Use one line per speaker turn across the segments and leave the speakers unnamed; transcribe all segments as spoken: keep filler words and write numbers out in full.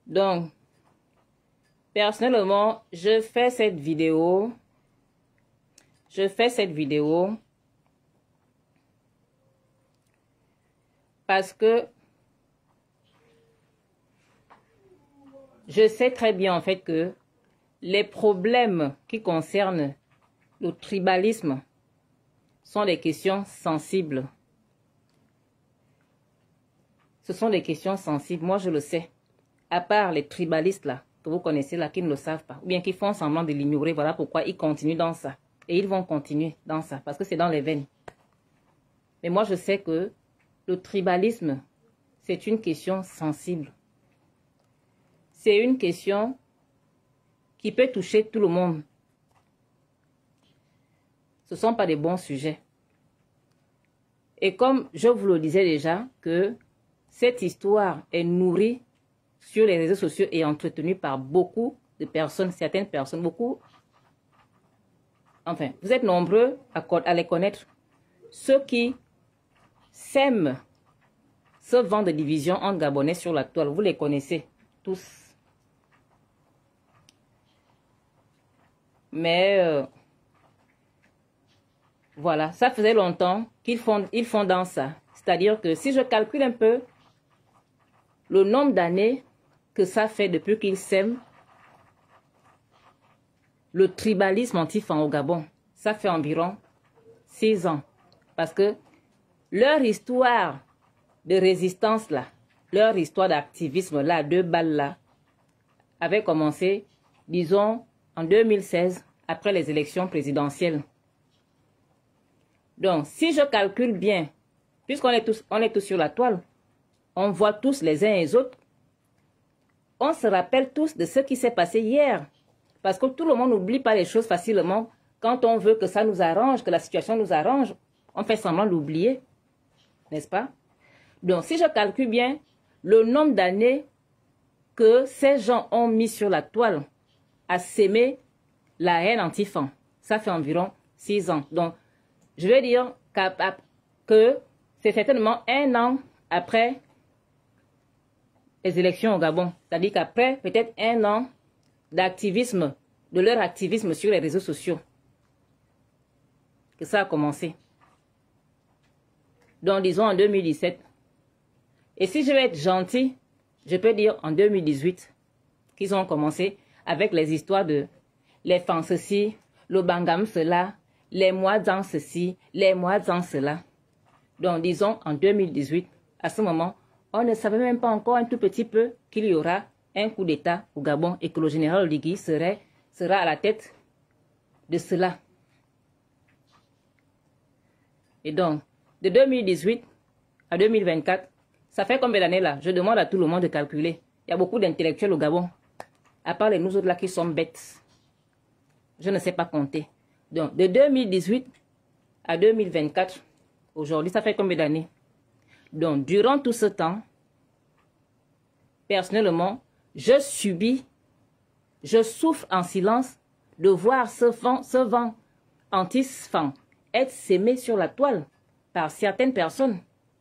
Donc, personnellement, je fais cette vidéo. Je fais cette vidéo parce que je sais très bien en fait que les problèmes qui concernent le tribalisme sont des questions sensibles. Ce sont des questions sensibles, moi je le sais. À part les tribalistes là, que vous connaissez là, qui ne le savent pas, ou bien qui font semblant de l'ignorer, voilà pourquoi ils continuent dans ça. Et ils vont continuer dans ça, parce que c'est dans les veines. Mais moi je sais que le tribalisme, c'est une question sensible. C'est une question qui peut toucher tout le monde. Ce ne sont pas des bons sujets. Et comme je vous le disais déjà, que cette histoire est nourrie sur les réseaux sociaux et entretenue par beaucoup de personnes, certaines personnes, beaucoup. Enfin, vous êtes nombreux à, à les connaître. Ceux qui sèment ce vent de division entre Gabonais sur la toile, vous les connaissez tous. Mais euh, voilà, ça faisait longtemps qu'ils font, ils font dans ça. C'est-à-dire que si je calcule un peu le nombre d'années que ça fait depuis qu'ils sèment le tribalisme anti-fan au Gabon, ça fait environ six ans. Parce que leur histoire de résistance là, leur histoire d'activisme là, deux balles là, avait commencé, disons, en deux mille seize, après les élections présidentielles. Donc, si je calcule bien, puisqu'on est tous, on est tous sur la toile, on voit tous les uns et les autres, on se rappelle tous de ce qui s'est passé hier. Parce que tout le monde n'oublie pas les choses facilement. Quand on veut que ça nous arrange, que la situation nous arrange, on fait semblant d'oublier. N'est-ce pas? Donc, si je calcule bien le nombre d'années que ces gens ont mis sur la toile à s'aimer la haine anti-fan, ça fait environ six ans. Donc, je vais dire que c'est certainement un an après les élections au Gabon. C'est-à-dire qu'après peut-être un an d'activisme, de leur activisme sur les réseaux sociaux, que ça a commencé. Donc, disons en deux mille dix-sept. Et si je vais être gentil, je peux dire en deux mille dix-huit qu'ils ont commencé avec les histoires de les fans ceci, le bangam cela, les mois dans ceci, les mois dans cela. Donc, disons en deux mille dix-huit, à ce moment, on ne savait même pas encore un tout petit peu qu'il y aura un coup d'État au Gabon et que le général Oligui serait, sera à la tête de cela. Et donc, de deux mille dix-huit à deux mille vingt-quatre, ça fait combien d'années là? Je demande à tout le monde de calculer. Il y a beaucoup d'intellectuels au Gabon, à part les nous autres là qui sont bêtes. Je ne sais pas compter. Donc, de deux mille dix-huit à deux mille vingt-quatre, aujourd'hui, ça fait combien d'années? Donc, durant tout ce temps, personnellement, je subis, je souffre en silence de voir ce vent, ce vent anti-fan être sémé sur la toile par certaines personnes.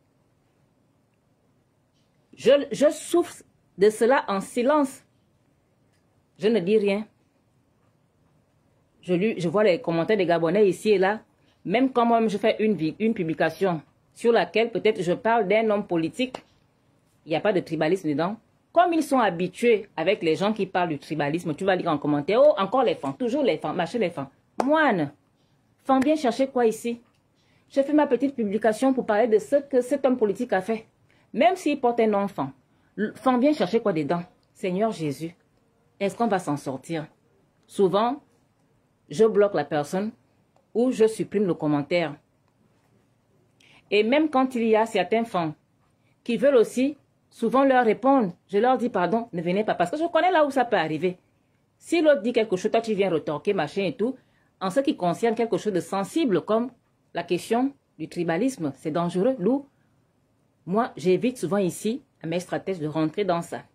Je, je souffre de cela en silence. Je ne dis rien. Je, lui, je vois les commentaires des Gabonais ici et là. Même quand moi je fais une, une publication sur laquelle peut-être je parle d'un homme politique, il n'y a pas de tribalisme dedans. Comme ils sont habitués avec les gens qui parlent du tribalisme, tu vas lire en commentaire, oh, encore les fans, toujours les fans, machin les fans. Moine, fan bien chercher quoi ici? J'ai fait ma petite publication pour parler de ce que cet homme politique a fait. Même s'il porte un enfant, fan bien chercher quoi dedans? Seigneur Jésus, est-ce qu'on va s'en sortir? Souvent, je bloque la personne ou je supprime le commentaire. Et même quand il y a certains fans qui veulent aussi souvent leur répondre, je leur dis pardon, ne venez pas, parce que je connais là où ça peut arriver. Si l'autre dit quelque chose, toi tu viens retorquer, machin et tout, en ce qui concerne quelque chose de sensible comme la question du tribalisme, c'est dangereux. Lou, moi j'évite souvent ici à mes stratèges de rentrer dans ça.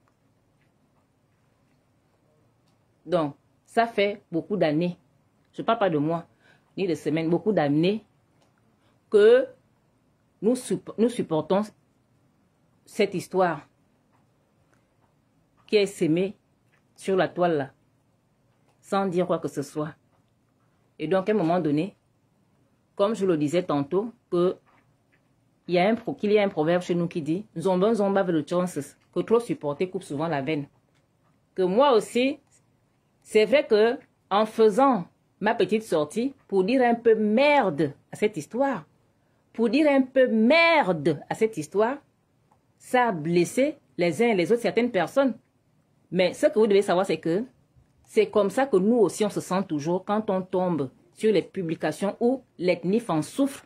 Donc, ça fait beaucoup d'années, je ne parle pas de mois, ni de semaines, beaucoup d'années que nous, nous supportons cette histoire. qui est sémé sur la toile là, sans dire quoi que ce soit. Et donc, à un moment donné, comme je le disais tantôt, que il y a un, qu'il y a un proverbe chez nous qui dit « Zomba zomba veut le chances », que trop supporter coupe souvent la veine. Que moi aussi, c'est vrai que en faisant ma petite sortie pour dire un peu merde à cette histoire, pour dire un peu merde à cette histoire, ça a blessé les uns et les autres certaines personnes. Mais ce que vous devez savoir, c'est que c'est comme ça que nous aussi, on se sent toujours quand on tombe sur les publications où l'ethnie en souffre.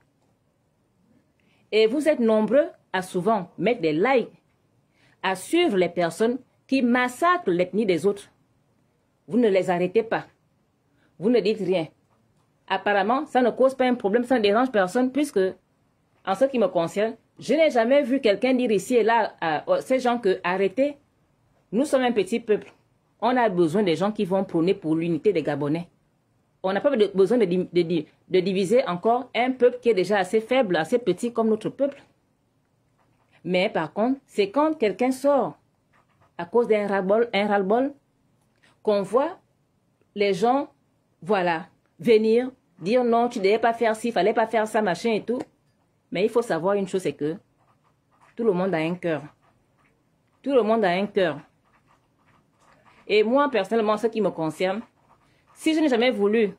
Et vous êtes nombreux à souvent mettre des likes, à suivre les personnes qui massacrent l'ethnie des autres. Vous ne les arrêtez pas. Vous ne dites rien. Apparemment, ça ne cause pas un problème, ça ne dérange personne, puisque, en ce qui me concerne, je n'ai jamais vu quelqu'un dire ici et là à, à ces gens que arrêtez, nous sommes un petit peuple. On a besoin des gens qui vont prôner pour l'unité des Gabonais. On n'a pas de, besoin de, de, de, de diviser encore un peuple qui est déjà assez faible, assez petit comme notre peuple. Mais par contre, c'est quand quelqu'un sort à cause d'un ras-le-bol, un ras-le-bol, qu'on voit les gens, voilà, venir dire non, tu ne devais pas faire ci, il ne fallait pas faire ça, machin et tout. Mais il faut savoir une chose, c'est que tout le monde a un cœur. Tout le monde a un cœur. Et moi, personnellement, ce qui me concerne, si je n'ai jamais voulu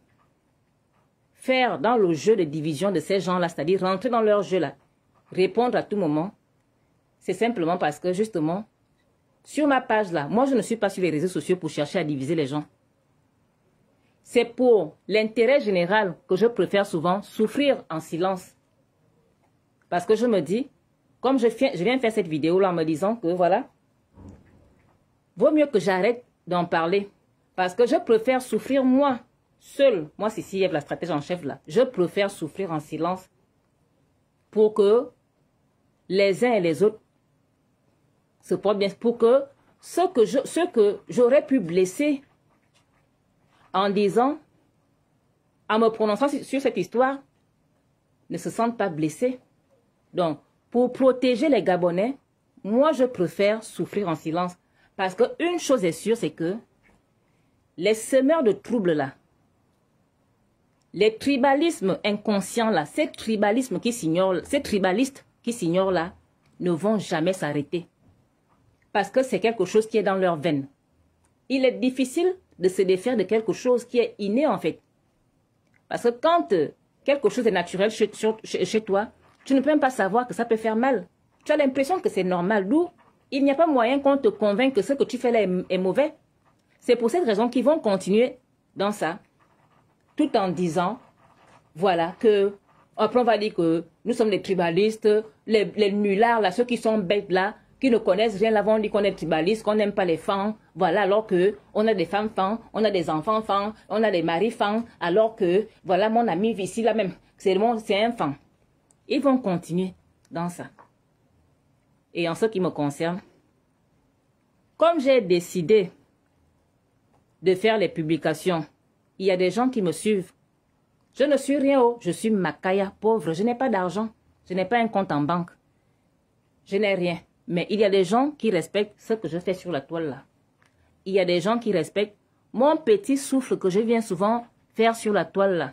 faire dans le jeu de division de ces gens-là, c'est-à-dire rentrer dans leur jeu-là, répondre à tout moment, c'est simplement parce que, justement, sur ma page-là, moi, je ne suis pas sur les réseaux sociaux pour chercher à diviser les gens. C'est pour l'intérêt général que je préfère souvent souffrir en silence. Parce que je me dis, comme je viens, je viens faire cette vidéo-là en me disant que, voilà, vaut mieux que j'arrête d'en parler. Parce que je préfère souffrir moi, seul. Moi, c'est Siev, la stratège en chef là. Je préfère souffrir en silence pour que les uns et les autres se portent bien. Pour que ceux que je, ceux que j'aurais pu blesser en disant, en me prononçant sur cette histoire, ne se sentent pas blessés. Donc, pour protéger les Gabonais, moi, je préfère souffrir en silence. Parce qu'une chose est sûre, c'est que les semeurs de troubles là, les tribalismes inconscients là, ces tribalismes qui s'ignorent, ces tribalistes qui s'ignorent là, ne vont jamais s'arrêter. Parce que c'est quelque chose qui est dans leurs veines. Il est difficile de se défaire de quelque chose qui est inné en fait. Parce que quand euh, quelque chose est naturel chez, chez, chez toi, tu ne peux même pas savoir que ça peut faire mal. Tu as l'impression que c'est normal. D'où il n'y a pas moyen qu'on te convainque que ce que tu fais là est, est mauvais. C'est pour cette raison qu'ils vont continuer dans ça, tout en disant, voilà, que, après on va dire que nous sommes des tribalistes, les, les nullards là, ceux qui sont bêtes là, qui ne connaissent rien là, vont dire qu'on est tribaliste, qu'on n'aime pas les femmes, voilà, alors que on a des femmes femmes, on a des enfants femmes, on a des maris femmes, alors que, voilà, mon ami ici là même, c'est un femme. Ils vont continuer dans ça. Et en ce qui me concerne, comme j'ai décidé de faire les publications, il y a des gens qui me suivent. Je ne suis rien haut, je suis Makaya, pauvre, je n'ai pas d'argent, je n'ai pas un compte en banque, je n'ai rien. Mais il y a des gens qui respectent ce que je fais sur la toile là. Il y a des gens qui respectent mon petit souffle que je viens souvent faire sur la toile là.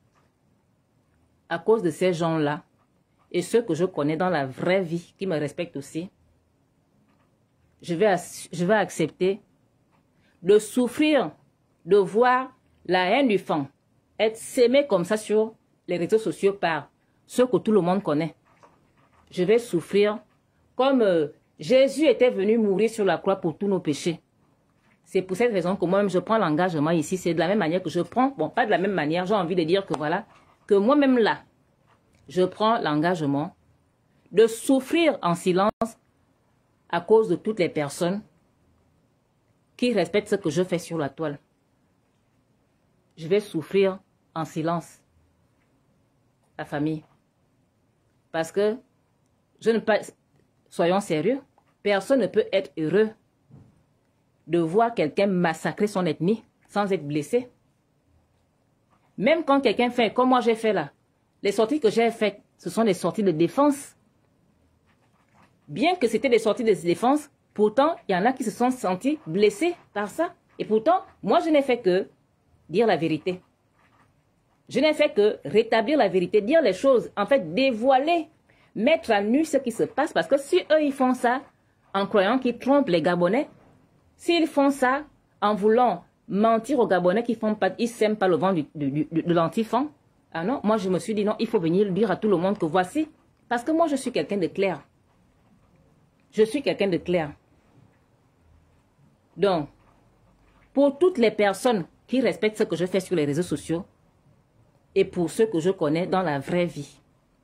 À cause de ces gens-là, et ceux que je connais dans la vraie vie, qui me respectent aussi, je vais, je vais accepter de souffrir, de voir la haine du fan être sémée comme ça sur les réseaux sociaux par ceux que tout le monde connaît. Je vais souffrir comme euh, Jésus était venu mourir sur la croix pour tous nos péchés. C'est pour cette raison que moi-même je prends l'engagement ici. C'est de la même manière que je prends, bon pas de la même manière, j'ai envie de dire que voilà, que moi-même là, je prends l'engagement de souffrir en silence à cause de toutes les personnes qui respectent ce que je fais sur la toile. Je vais souffrir en silence, la famille. Parce que, je ne pas, soyons sérieux, personne ne peut être heureux de voir quelqu'un massacrer son ethnie sans être blessé. Même quand quelqu'un fait, comme moi j'ai fait là, les sorties que j'ai faites, ce sont des sorties de défense. Bien que c'était des sorties de défense, Pourtant, il y en a qui se sont sentis blessés par ça. Et pourtant, moi, je n'ai fait que dire la vérité. Je n'ai fait que rétablir la vérité, dire les choses, en fait, dévoiler, mettre à nu ce qui se passe. Parce que si eux, ils font ça en croyant qu'ils trompent les Gabonais, s'ils font ça en voulant mentir aux Gabonais qui font pas, ils sèment pas le vent du, du, du, de l'antifan, ah non, moi, je me suis dit non, il faut venir dire à tout le monde que voici. Parce que moi, je suis quelqu'un de clair. Je suis quelqu'un de clair. Donc, pour toutes les personnes qui respectent ce que je fais sur les réseaux sociaux et pour ceux que je connais dans la vraie vie,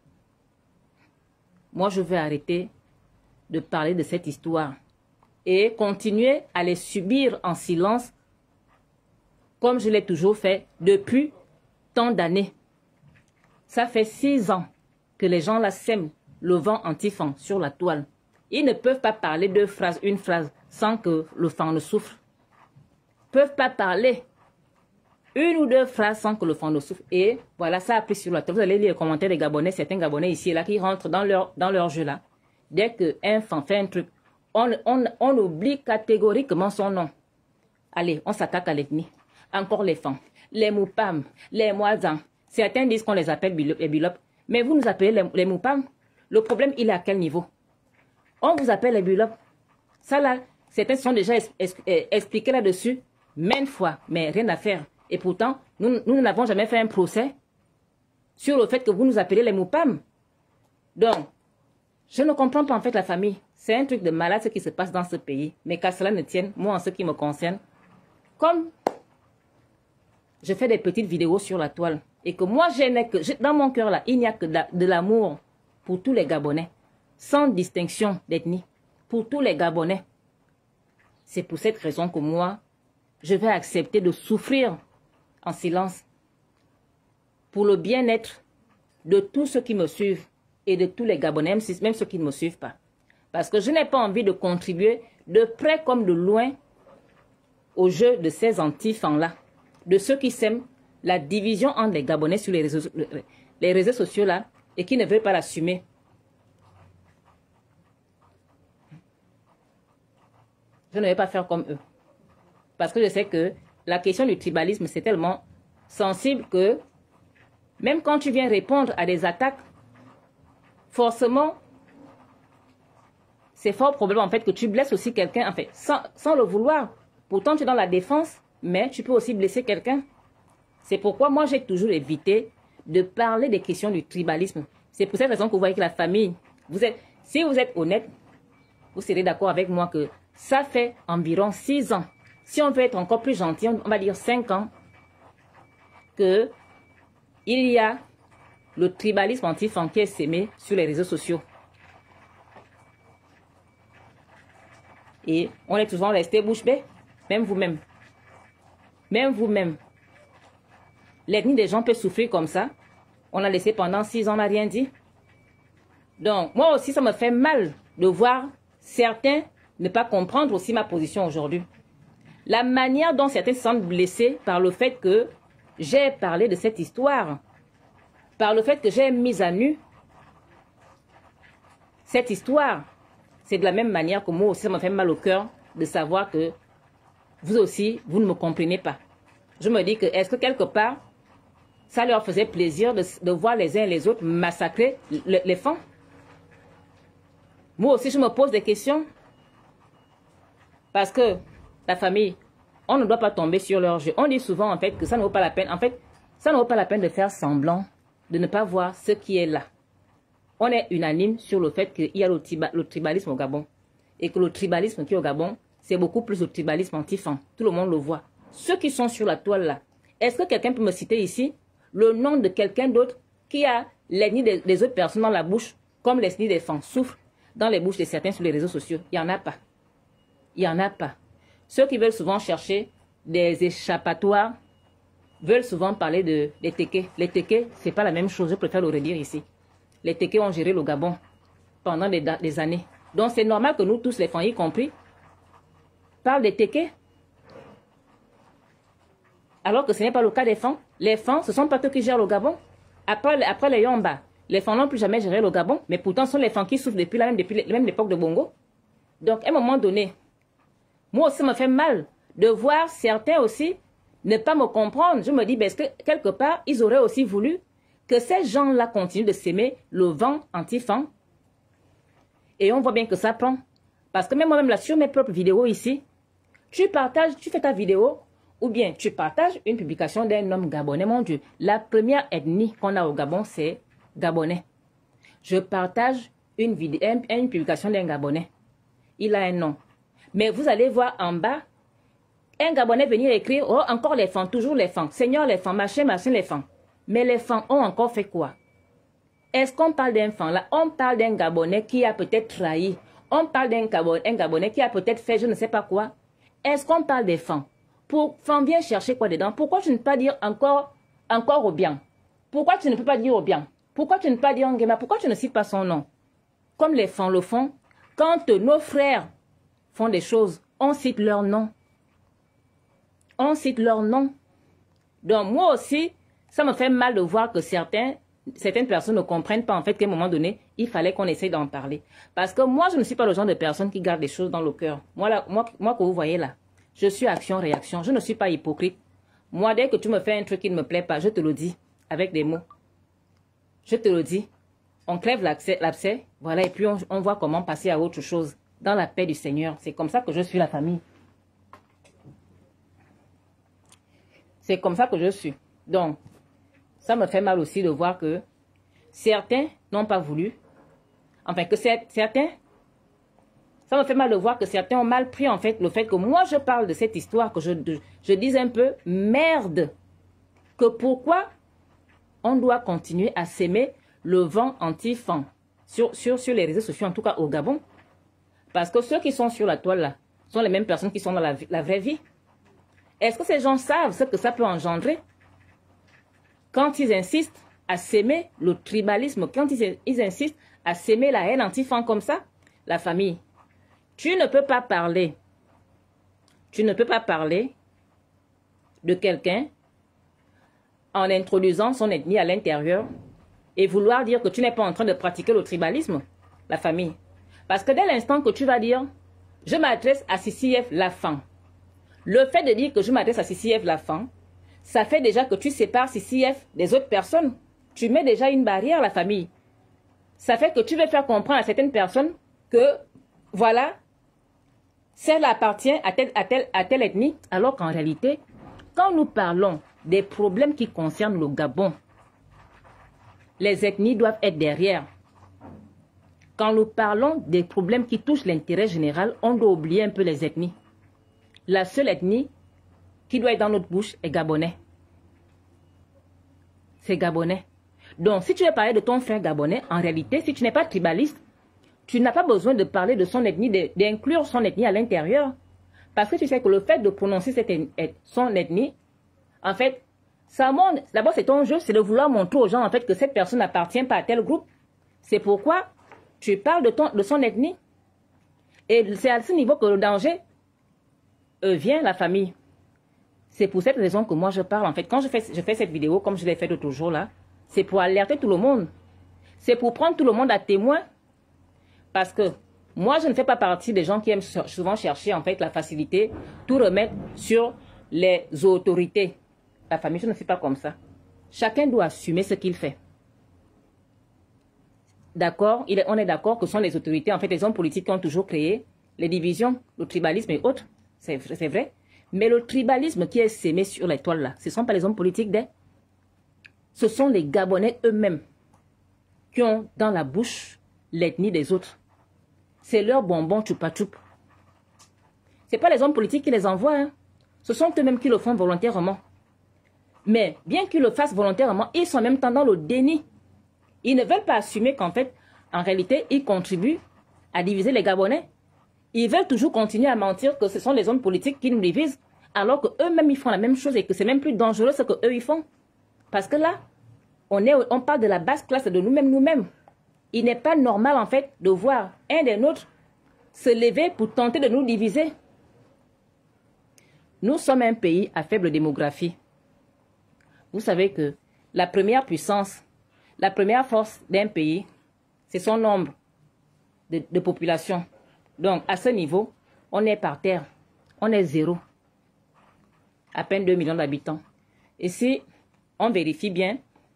moi, je vais arrêter de parler de cette histoire et continuer à les subir en silence comme je l'ai toujours fait depuis tant d'années. Ça fait six ans que les gens là sèment le vent anti-fan sur la toile. Ils ne peuvent pas parler deux phrases, une phrase, sans que le fan ne souffre. Ils ne peuvent pas parler une ou deux phrases sans que le fan ne souffre. Et voilà, ça a pris sur la toile. Vous allez lire les commentaires des Gabonais, certains Gabonais ici et là, qui rentrent dans leur, dans leur jeu là. Dès qu'un fan fait un truc, on, on, on oublie catégoriquement son nom. Allez, on s'attaque à l'ethnie. Encore les fans, les moupam, les moisans. Certains disent qu'on les appelle les bilop. Mais vous nous appelez les, les moupam. Le problème, il est à quel niveau? On vous appelle les bulop. Ça là, certains sont déjà es, es, es, expliqués là-dessus maintes fois, mais rien à faire. Et pourtant, nous, nous n'avons jamais fait un procès sur le fait que vous nous appelez les moupam. Donc, je ne comprends pas en fait la famille. C'est un truc de malade ce qui se passe dans ce pays. Mais qu'à cela ne tienne, moi en ce qui me concerne, comme je fais des petites vidéos sur la toile et que moi, je n'ai que, dans mon cœur là, il n'y a que de l'amour pour tous les Gabonais. Sans distinction d'ethnie, pour tous les Gabonais. C'est pour cette raison que moi, je vais accepter de souffrir en silence pour le bien-être de tous ceux qui me suivent et de tous les Gabonais, même ceux qui ne me suivent pas. Parce que je n'ai pas envie de contribuer de près comme de loin au jeu de ces anti-fans-là, de ceux qui sèment la division entre les Gabonais sur les réseaux, les réseaux sociaux-là et qui ne veulent pas l'assumer. Je ne vais pas faire comme eux. Parce que je sais que la question du tribalisme, c'est tellement sensible que même quand tu viens répondre à des attaques, forcément, c'est fort probable en fait que tu blesses aussi quelqu'un, en fait, sans, sans le vouloir. Pourtant, tu es dans la défense, mais tu peux aussi blesser quelqu'un. C'est pourquoi moi, j'ai toujours évité de parler des questions du tribalisme. C'est pour cette raison que vous voyez que la famille, vous êtes, si vous êtes honnête, vous serez d'accord avec moi que ça fait environ six ans. Si on veut être encore plus gentil, on va dire cinq ans, que il y a le tribalisme anti-fan qui est sémé sur les réseaux sociaux. Et on est toujours resté bouche bée, même vous-même. Même vous-même. L'ethnie des gens peut souffrir comme ça. On a laissé pendant six ans, on n'a rien dit. Donc, moi aussi, ça me fait mal de voir certains ne pas comprendre aussi ma position aujourd'hui. La manière dont certains se sentent blessés par le fait que j'ai parlé de cette histoire, par le fait que j'ai mis à nu cette histoire, c'est de la même manière que moi aussi, ça me fait mal au cœur de savoir que vous aussi, vous ne me comprenez pas. Je me dis que est-ce que quelque part, ça leur faisait plaisir de, de voir les uns et les autres massacrer le, les fans? Moi aussi, je me pose des questions. Parce que la famille, on ne doit pas tomber sur leur jeu. On dit souvent en fait que ça ne vaut pas la peine. En fait, ça ne vaut pas la peine de faire semblant, de ne pas voir ce qui est là. On est unanime sur le fait qu'il y a le, triba, le tribalisme au Gabon. Et que le tribalisme qui est au Gabon, c'est beaucoup plus le tribalisme anti-fan. Tout le monde le voit. Ceux qui sont sur la toile là, est-ce que quelqu'un peut me citer ici le nom de quelqu'un d'autre qui a l'ethnie des, des autres personnes dans la bouche, comme l'ethnie des fans souffre dans les bouches de certains sur les réseaux sociaux? Il n'y en a pas. Il n'y en a pas. Ceux qui veulent souvent chercher des échappatoires veulent souvent parler de, des Téké. Les Téké, ce n'est pas la même chose. Je préfère le redire ici. Les Téké ont géré le Gabon pendant des, des années. Donc c'est normal que nous tous, les fans y compris, parlent des Téké. Alors que ce n'est pas le cas des fans. Les fans, ce ne sont pas eux qui gèrent le Gabon. Après, après les Yomba, les fans n'ont plus jamais géré le Gabon. Mais pourtant, ce sont les fans qui souffrent depuis la même, depuis, même l'époque de Bongo. Donc, à un moment donné, moi aussi, ça me fait mal de voir certains aussi ne pas me comprendre. Je me dis, ben, est-ce que quelque part, ils auraient aussi voulu que ces gens-là continuent de s'aimer le vent anti-vent. Et on voit bien que ça prend. Parce que même moi-même, là, sur mes propres vidéos ici, tu partages, tu fais ta vidéo, ou bien tu partages une publication d'un homme gabonais. Mon Dieu, la première ethnie qu'on a au Gabon, c'est gabonais. Je partage une, vidéo, une, une publication d'un gabonais. Il a un nom. Mais vous allez voir en bas, un gabonais venir écrire, oh, encore les femmes, toujours les femmes. Seigneur, les femmes, machin, machin, les femmes. Mais les femmes ont encore fait quoi? Est-ce qu'on parle d'un fan là? On parle d'un gabonais qui a peut-être trahi. On parle d'un gabonais, un gabonais qui a peut-être fait je ne sais pas quoi. Est-ce qu'on parle des femmes? Pour femme vient chercher quoi dedans? Pourquoi tu ne peux pas dire encore, encore au bien? Pourquoi tu ne peux pas dire au bien? Pourquoi tu ne peux pas dire Nguema? Pourquoi tu ne cites pas son nom? Comme les femmes le font, quand nos frères font des choses, on cite leur nom. On cite leur nom. Donc moi aussi, ça me fait mal de voir que certains, certaines personnes ne comprennent pas en fait qu'à un moment donné, il fallait qu'on essaye d'en parler. Parce que moi, je ne suis pas le genre de personne qui garde des choses dans le cœur. Moi, là, moi, moi que vous voyez là, je suis action-réaction. Je ne suis pas hypocrite. Moi, dès que tu me fais un truc qui ne me plaît pas, je te le dis avec des mots. Je te le dis. On crève l'abcès, voilà, et puis on, on voit comment passer à autre chose dans la paix du Seigneur. C'est comme ça que je suis la famille. C'est comme ça que je suis. Donc, ça me fait mal aussi de voir que certains n'ont pas voulu. Enfin, que certains... Ça me fait mal de voir que certains ont mal pris, en fait, le fait que moi, je parle de cette histoire, que je, de, je dise un peu, merde, que pourquoi on doit continuer à s'aimer le vent anti-vent sur, sur, sur les réseaux sociaux, en tout cas au Gabon. Parce que ceux qui sont sur la toile, là, sont les mêmes personnes qui sont dans la, la vraie vie. Est-ce que ces gens savent ce que ça peut engendrer? Quand ils insistent à s'aimer le tribalisme, quand ils, ils insistent à s'aimer la haine anti-vent comme ça, la famille, tu ne peux pas parler, tu ne peux pas parler de quelqu'un en introduisant son ethnie à l'intérieur et vouloir dire que tu n'es pas en train de pratiquer le tribalisme, la famille. Parce que dès l'instant que tu vas dire, je m'adresse à Sissi F la femme, le fait de dire que je m'adresse à Sissi F la femme, ça fait déjà que tu sépares Sissi F des autres personnes. Tu mets déjà une barrière, la famille. Ça fait que tu veux faire comprendre à certaines personnes que, voilà, celle appartient à telle, à telle, à telle ethnie, alors qu'en réalité, quand nous parlons des problèmes qui concernent le Gabon, les ethnies doivent être derrière. Quand nous parlons des problèmes qui touchent l'intérêt général, on doit oublier un peu les ethnies. La seule ethnie qui doit être dans notre bouche est gabonais. C'est gabonais. Donc, si tu veux parler de ton frère gabonais, en réalité, si tu n'es pas tribaliste, tu n'as pas besoin de parler de son ethnie, d'inclure son ethnie à l'intérieur. Parce que tu sais que le fait de prononcer cette, son ethnie, en fait, ça montre, d'abord c'est ton jeu, c'est de vouloir montrer aux gens en fait que cette personne n'appartient pas à tel groupe. C'est pourquoi tu parles de, ton, de son ethnie. Et c'est à ce niveau que le danger euh, vient, la famille. C'est pour cette raison que moi je parle. En fait, quand je fais, je fais cette vidéo, comme je l'ai fait l'autre jour là, c'est pour alerter tout le monde. C'est pour prendre tout le monde à témoin. Parce que moi, je ne fais pas partie des gens qui aiment souvent chercher en fait la facilité, tout remettre sur les autorités. La famille, je ne suis pas comme ça. Chacun doit assumer ce qu'il fait. D'accord, on est d'accord que ce sont les autorités, en fait, les hommes politiques qui ont toujours créé les divisions, le tribalisme et autres. C'est vrai. Mais le tribalisme qui est sémé sur les toiles là, ce ne sont pas les hommes politiques des. Ce sont les Gabonais eux-mêmes qui ont dans la bouche l'ethnie des autres. C'est leur bonbon tchoupa-tchoup. Ce n'est pas les hommes politiques qui les envoient. Hein. Ce sont eux-mêmes qui le font volontairement. Mais bien qu'ils le fassent volontairement, ils sont en même temps dans le déni. Ils ne veulent pas assumer qu'en fait, en réalité, ils contribuent à diviser les Gabonais. Ils veulent toujours continuer à mentir que ce sont les hommes politiques qui nous divisent, alors qu'eux-mêmes, ils font la même chose et que c'est même plus dangereux ce qu'eux, ils font. Parce que là, on, est, on parle de la basse classe de nous-mêmes, nous-mêmes. Il n'est pas normal, en fait, de voir un des nôtres se lever pour tenter de nous diviser. Nous sommes un pays à faible démographie. Vous savez que la première puissance, la première force d'un pays, c'est son nombre de, de population. Donc, à ce niveau, on est par terre. On est zéro. À peine deux millions d'habitants. Et si on vérifie bien,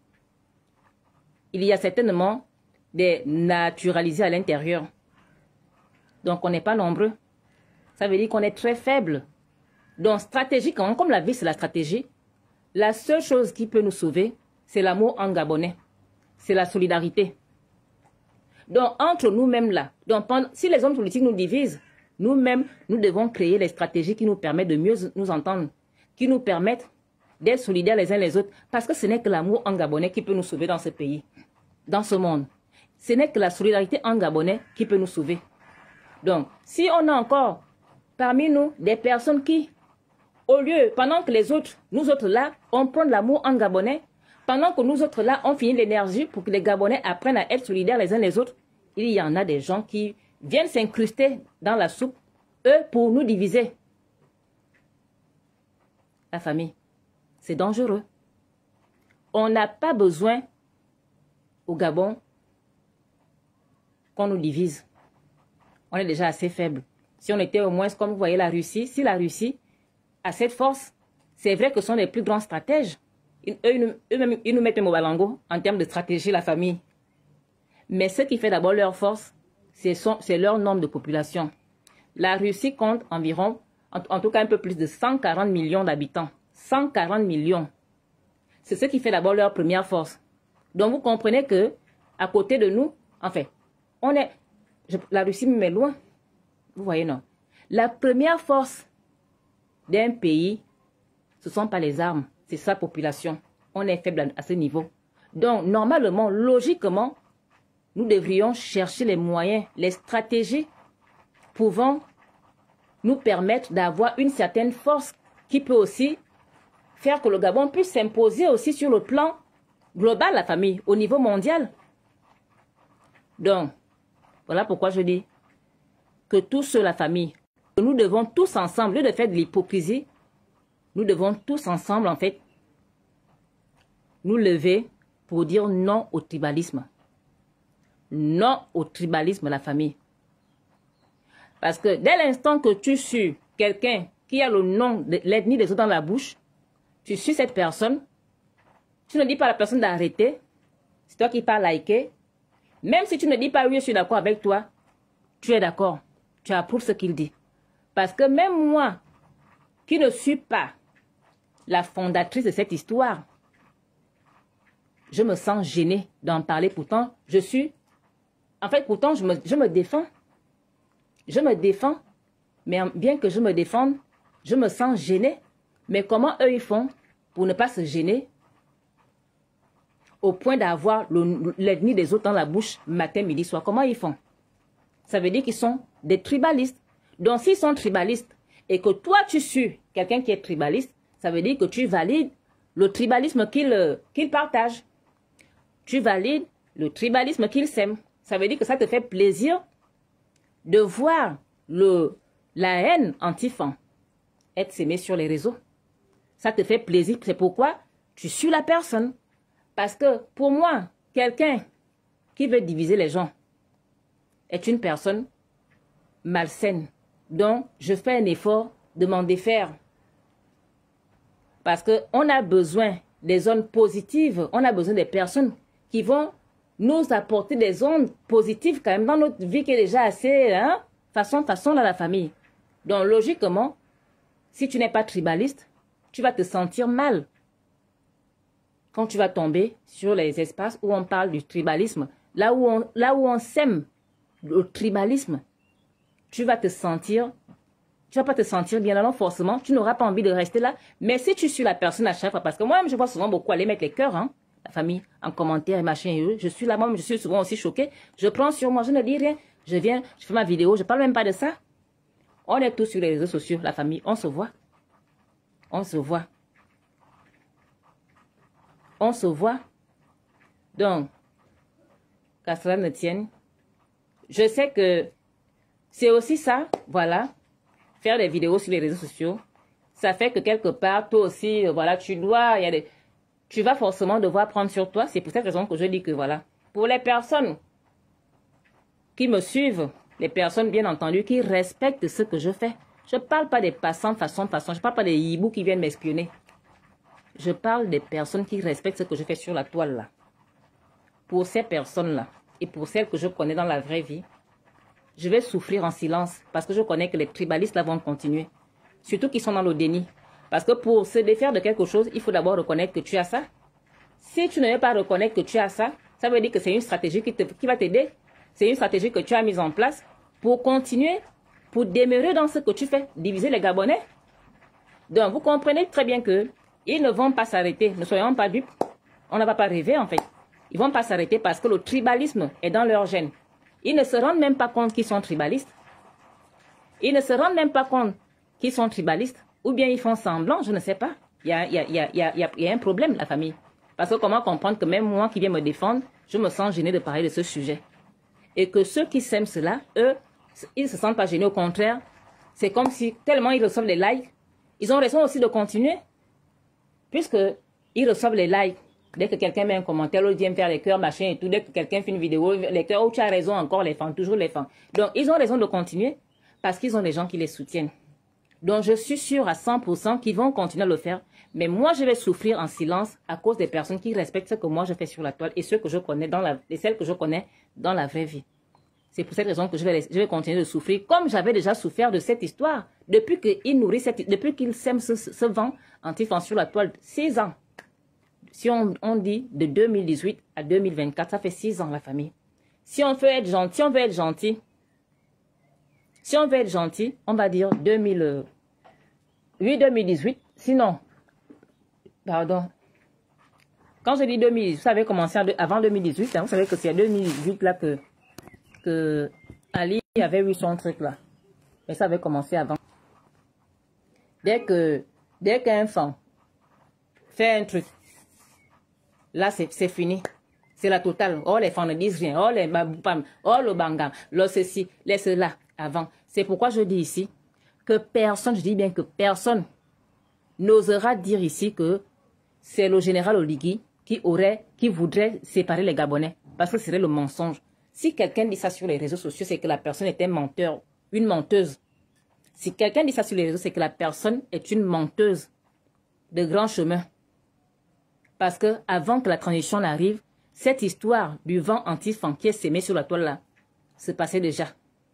il y a certainement des naturalisés à l'intérieur. Donc, on n'est pas nombreux. Ça veut dire qu'on est très faible. Donc, stratégiquement, comme la vie, c'est la stratégie, la seule chose qui peut nous sauver, c'est l'amour en gabonais. C'est la solidarité. Donc, entre nous-mêmes là, donc, si les hommes politiques nous divisent, nous-mêmes, nous devons créer les stratégies qui nous permettent de mieux nous entendre, qui nous permettent d'être solidaires les uns les autres, parce que ce n'est que l'amour en gabonais qui peut nous sauver dans ce pays, dans ce monde. Ce n'est que la solidarité en gabonais qui peut nous sauver. Donc, si on a encore parmi nous des personnes qui, au lieu, pendant que les autres, nous autres là, on prend de l'amour en gabonais, pendant que nous autres là, on finit l'énergie pour que les Gabonais apprennent à être solidaires les uns les autres, il y en a des gens qui viennent s'incruster dans la soupe, eux, pour nous diviser. La famille, c'est dangereux. On n'a pas besoin au Gabon qu'on nous divise. On est déjà assez faible. Si on était au moins, comme vous voyez la Russie, si la Russie a cette force, c'est vrai que ce sont les plus grands stratèges. Eux, eux-mêmes, ils nous mettent au balango en termes de stratégie, la famille. Mais ce qui fait d'abord leur force, c'est leur nombre de population. La Russie compte environ, en, en tout cas un peu plus de cent quarante millions d'habitants. cent quarante millions. C'est ce qui fait d'abord leur première force. Donc vous comprenez que à côté de nous, en fait, on est, je, la Russie me met loin. Vous voyez, non? La première force d'un pays, ce ne sont pas les armes, c'est sa population. On est faible à ce niveau. Donc, normalement, logiquement, nous devrions chercher les moyens, les stratégies pouvant nous permettre d'avoir une certaine force qui peut aussi faire que le Gabon puisse s'imposer aussi sur le plan global, la famille, au niveau mondial. Donc, voilà pourquoi je dis que tous ceux, la famille, que nous devons tous ensemble, au lieu de faire de l'hypocrisie, nous devons tous ensemble, en fait, nous lever pour dire non au tribalisme. Non au tribalisme, la famille. Parce que dès l'instant que tu suis quelqu'un qui a le nom de l'ethnie des autres dans la bouche, tu suis cette personne, tu ne dis pas à la personne d'arrêter, c'est toi qui pas liker. Même si tu ne dis pas oui, je suis d'accord avec toi, tu es d'accord, tu approuves ce qu'il dit. Parce que même moi, qui ne suis pas la fondatrice de cette histoire, je me sens gênée d'en parler. Pourtant, je suis... En fait, pourtant, je me, je me défends. Je me défends. Mais bien que je me défende, je me sens gênée. Mais comment eux, ils font pour ne pas se gêner au point d'avoir l'ennemi des autres dans la bouche matin, midi, soir? Comment ils font? Ça veut dire qu'ils sont des tribalistes. Donc, s'ils sont tribalistes et que toi, tu suis quelqu'un qui est tribaliste, ça veut dire que tu valides le tribalisme qu'il qu'il partage. Tu valides le tribalisme qu'il sème. Ça veut dire que ça te fait plaisir de voir le, la haine anti-fan être sémée sur les réseaux. Ça te fait plaisir. C'est pourquoi tu suis la personne. Parce que pour moi, quelqu'un qui veut diviser les gens est une personne malsaine. Donc, je fais un effort de m'en défaire. Parce qu'on a besoin des zones positives. On a besoin des personnes qui vont nous apporter des ondes positives quand même dans notre vie qui est déjà assez, hein, façon, façon dans la famille. Donc, logiquement, si tu n'es pas tribaliste, tu vas te sentir mal quand tu vas tomber sur les espaces où on parle du tribalisme, là où on, là où on sème le tribalisme, tu vas te sentir, tu vas pas te sentir bien. Alors forcément, tu n'auras pas envie de rester là. Mais si tu suis la personne à chaque fois, parce que moi, je vois souvent beaucoup aller mettre les cœurs, hein, la famille, en commentaire et machin et eux, je suis là, moi, je suis souvent aussi choquée. Je prends sur moi, je ne dis rien. Je viens, je fais ma vidéo, je parle même pas de ça. On est tous sur les réseaux sociaux, la famille, on se voit. On se voit. On se voit. Donc, qu'à cela ne tienne, je sais que c'est aussi ça, voilà, faire des vidéos sur les réseaux sociaux. Ça fait que quelque part, toi aussi, voilà, tu dois, il y a des, tu vas forcément devoir prendre sur toi. C'est pour cette raison que je dis que voilà, pour les personnes qui me suivent, les personnes, bien entendu, qui respectent ce que je fais. Je ne parle pas des passants, façon, façon. Je ne parle pas des hiboux qui viennent m'espionner. Je parle des personnes qui respectent ce que je fais sur la toile, là. Pour ces personnes-là, et pour celles que je connais dans la vraie vie, je vais souffrir en silence parce que je connais que les tribalistes là vont continuer. Surtout qu'ils sont dans le déni. Parce que pour se défaire de quelque chose, il faut d'abord reconnaître que tu as ça. Si tu ne veux pas reconnaître que tu as ça, ça veut dire que c'est une stratégie qui, te, qui va t'aider. C'est une stratégie que tu as mise en place pour continuer, pour demeurer dans ce que tu fais, diviser les Gabonais. Donc, vous comprenez très bien que ils ne vont pas s'arrêter. Ne soyons pas dupes. On ne va pas rêver, en fait. Ils ne vont pas s'arrêter parce que le tribalisme est dans leur gène. Ils ne se rendent même pas compte qu'ils sont tribalistes. Ils ne se rendent même pas compte qu'ils sont tribalistes. Ou bien ils font semblant, je ne sais pas. Il y a, il y a, il y a, il y a, il y a un problème, la famille. Parce que comment comprendre que même moi qui viens me défendre, je me sens gênée de parler de ce sujet. Et que ceux qui s'aiment cela, eux, ils ne se sentent pas gênés. Au contraire, c'est comme si tellement ils reçoivent les likes, ils ont raison aussi de continuer. Puisque ils reçoivent les likes. Dès que quelqu'un met un commentaire, l'autre vient faire les cœurs, machin et tout. Dès que quelqu'un fait une vidéo, les cœurs, oh, tu as raison encore, les fans, toujours les fans. Donc, ils ont raison de continuer parce qu'ils ont des gens qui les soutiennent. Donc, je suis sûre à cent pour cent qu'ils vont continuer à le faire. Mais moi, je vais souffrir en silence à cause des personnes qui respectent ce que moi je fais sur la toile et ceux que je connais dans la, et celles que je connais dans la vraie vie. C'est pour cette raison que je vais, je vais continuer de souffrir, comme j'avais déjà souffert de cette histoire. Depuis qu'ils nourrissent cette, depuis qu'ils sèment ce, ce vent anti-fan sur la toile, six ans. Si on, on dit de deux mille dix-huit à deux mille vingt-quatre, ça fait six ans la famille. Si on veut être gentil, on veut être gentil. Si on veut être gentil, on va dire deux mille huit, deux mille dix-huit. Sinon, pardon. Quand je dis deux mille dix-huit, ça avait commencé avant deux mille dix-huit. Hein, vous savez que c'est en deux mille dix-huit là que, que Ali avait eu son truc là. Mais ça avait commencé avant. Dès que, dès qu'un fan fait un truc, là, c'est fini. C'est la totale. Oh, les femmes ne disent rien. Oh, les baboupam. Oh, le bangam. Le ceci. Les cela. Avant. C'est pourquoi je dis ici que personne, je dis bien que personne, n'osera dire ici que c'est le général Oligui qui aurait, qui voudrait séparer les Gabonais. Parce que ce serait le mensonge. Si quelqu'un dit ça sur les réseaux sociaux, c'est que la personne est un menteur. Une menteuse. Si quelqu'un dit ça sur les réseaux, c'est que la personne est une menteuse de grand chemin. Parce que avant que la transition n'arrive, cette histoire du vent anti-fan qui est sémé sur la toile là, se passait déjà.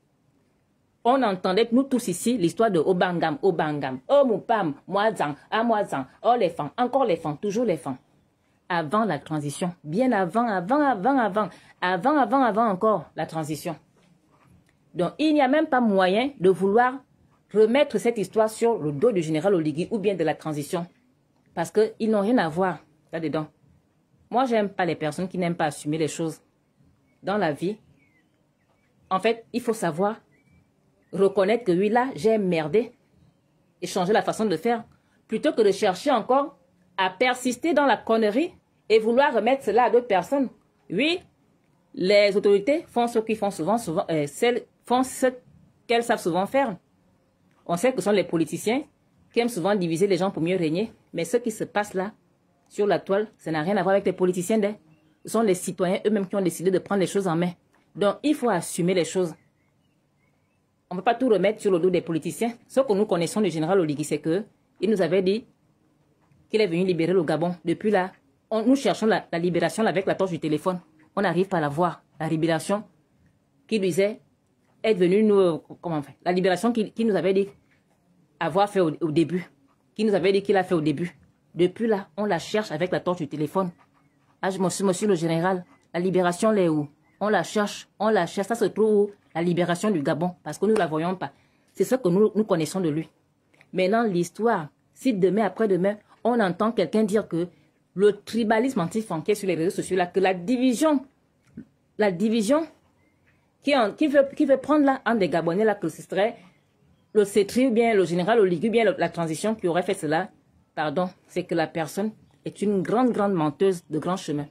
On entendait, nous tous ici, l'histoire de Obangam, Obangam, Oh Moupam, Moazang, Amoazang, Oh les fans, encore les fans, toujours les fans. Avant la transition, bien avant, avant, avant, avant, avant, avant, avant encore la transition. Donc il n'y a même pas moyen de vouloir remettre cette histoire sur le dos du général Oligui ou bien de la transition. Parce qu'ils n'ont rien à voir là-dedans. Moi, j'aime pas les personnes qui n'aiment pas assumer les choses. Dans la vie, en fait, il faut savoir reconnaître que oui, là, j'ai merdé et changer la façon de faire. Plutôt que de chercher encore à persister dans la connerie et vouloir remettre cela à d'autres personnes. Oui, les autorités font ce qu'ils font souvent, souvent euh, celles font ce qu'elles savent souvent faire. On sait que ce sont les politiciens qui aiment souvent diviser les gens pour mieux régner. Mais ce qui se passe là, sur la toile, ça n'a rien à voir avec les politiciens. Hein. Ce sont les citoyens eux-mêmes qui ont décidé de prendre les choses en main. Donc, il faut assumer les choses. On ne peut pas tout remettre sur le dos des politiciens. Ce que nous connaissons du général Oligui, c'est qu'il nous avait dit qu'il est venu libérer le Gabon. Depuis là, on, nous cherchons la, la libération avec la torche du téléphone. On n'arrive pas à la voir. La libération qui disait être venu nous... Comment on fait? La libération qui, qui nous avait dit avoir fait au, au début. Qui nous avait dit qu'il a fait au début. Depuis là, on la cherche avec la torche du téléphone. Ah, monsieur, monsieur le général, la libération, elle est où? On la cherche, on la cherche. Ça se trouve où? La libération du Gabon, parce que nous ne la voyons pas. C'est ce que nous, nous connaissons de lui. Maintenant, l'histoire, si demain, après-demain, on entend quelqu'un dire que le tribalisme anti-fanqué sur les réseaux sociaux, là, que la division, la division qui, en, qui, veut, qui veut prendre là, un des Gabonais, là, que ce serait le Cétri ou bien le général Oligui, bien le, la transition qui aurait fait cela, pardon, c'est que la personne est une grande, grande menteuse de grand chemin.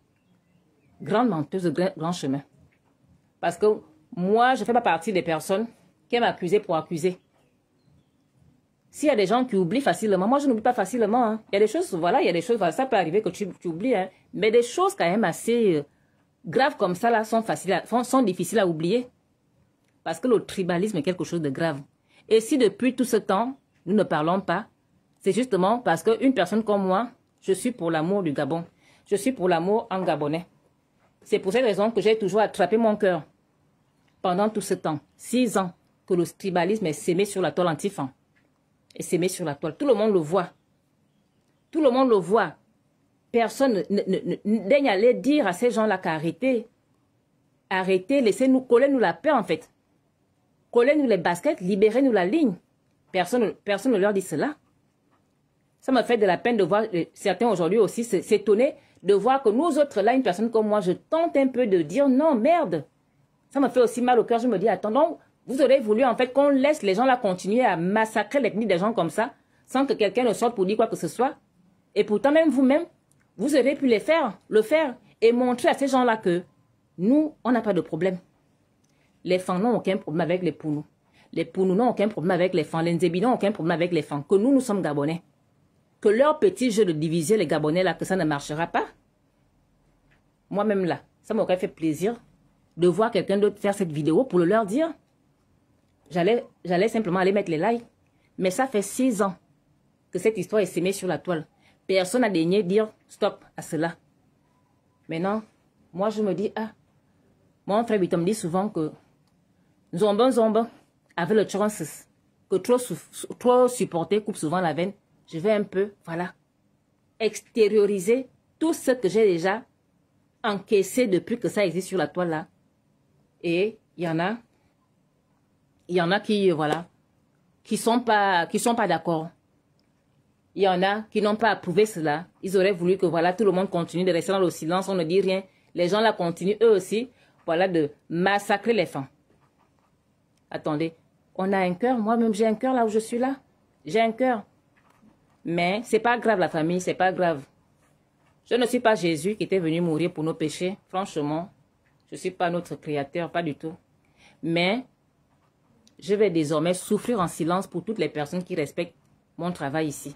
Grande menteuse de grand, grand chemin. Parce que moi, je ne fais pas partie des personnes qui aiment accuser pour accuser. S'il y a des gens qui oublient facilement, moi je n'oublie pas facilement. Hein. Il y a des choses, voilà, il y a des choses, voilà, ça peut arriver que tu, tu oublies. Hein. Mais des choses quand même assez euh, graves comme ça là sont, faciles à, sont, sont difficiles à oublier. Parce que le tribalisme est quelque chose de grave. Et si depuis tout ce temps, nous ne parlons pas, c'est justement parce qu'une personne comme moi, je suis pour l'amour du Gabon. Je suis pour l'amour en gabonais. C'est pour cette raison que j'ai toujours attrapé mon cœur. Pendant tout ce temps, six ans, que le tribalisme est sémé sur la toile anti-fan. Est sémé sur la toile. Tout le monde le voit. Tout le monde le voit. Personne ne, ne, ne, ne daigne aller dire à ces gens-là qu'arrêtez. Arrêtez, laissez-nous, collez-nous la paix en fait. Collez-nous les baskets, libérez-nous la ligne. Personne, personne ne leur dit cela. Ça me fait de la peine de voir certains aujourd'hui aussi s'étonner de voir que nous autres là, une personne comme moi, je tente un peu de dire non, merde. Ça me fait aussi mal au cœur. Je me dis, attends, vous aurez voulu en fait qu'on laisse les gens là continuer à massacrer l'ethnie des gens comme ça, sans que quelqu'un ne sorte pour dire quoi que ce soit. Et pourtant même vous-même, vous aurez pu les faire, le faire et montrer à ces gens-là que nous, on n'a pas de problème. Les femmes n'ont aucun problème avec les Pounous. Les Pounous n'ont aucun problème avec les femmes. Les Nzébi n'ont aucun problème avec les femmes. Que nous, nous sommes Gabonais. Que leur petit jeu de diviser les Gabonais là, que ça ne marchera pas. Moi-même là, ça m'aurait fait plaisir de voir quelqu'un d'autre faire cette vidéo pour le leur dire. J'allais j'allais simplement aller mettre les likes. Mais ça fait six ans que cette histoire est sémée sur la toile. Personne n'a daigné dire stop à cela. Maintenant, moi je me dis, ah, mon frère Bitom me dit souvent que Zomba Zomba, avec le chance, que trop, trop supporter coupe souvent la veine. Je vais un peu, voilà, extérioriser tout ce que j'ai déjà encaissé depuis que ça existe sur la toile là. Et il y en a, il y en a qui, voilà, qui sont pas, qui sont pas d'accord. Il y en a qui n'ont pas approuvé cela. Ils auraient voulu que, voilà, tout le monde continue de rester dans le silence, on ne dit rien. Les gens là continuent eux aussi, voilà, de massacrer les femmes. Attendez, on a un cœur, moi-même j'ai un cœur là où je suis là. J'ai un cœur. Mais c'est pas grave la famille, c'est pas grave. Je ne suis pas Jésus qui était venu mourir pour nos péchés. Franchement, je ne suis pas notre créateur, pas du tout. Mais je vais désormais souffrir en silence pour toutes les personnes qui respectent mon travail ici.